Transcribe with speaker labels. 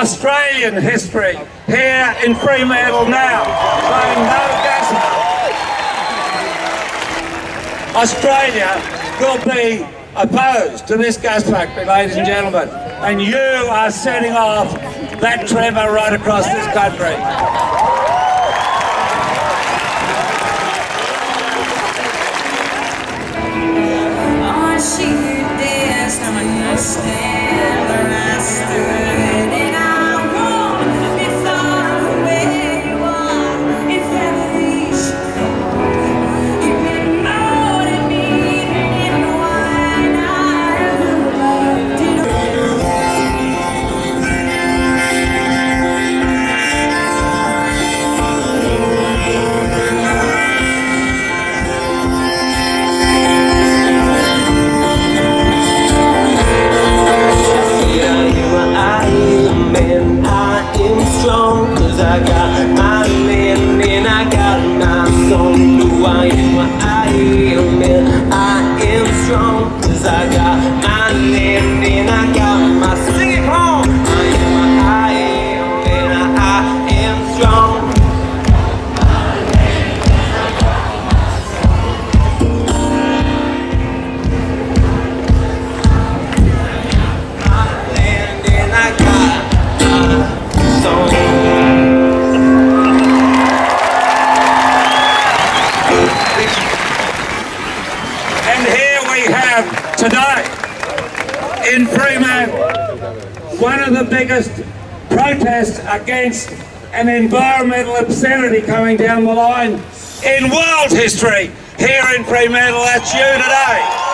Speaker 1: Australian history here in Fremantle now, saying no gas mask. Australia will be opposed to this gas factory, ladies and gentlemen, and you are setting off that tremor right across this country.
Speaker 2: I got my man and I got my song. Do I am what I am, and I am strong. Cause I got my man and I got my sing it home. I am what I am, and I am strong. My land and I got my song.
Speaker 1: Today, in Fremantle, one of the biggest protests against an environmental obscenity coming down the line in world history here in Fremantle. That's you today.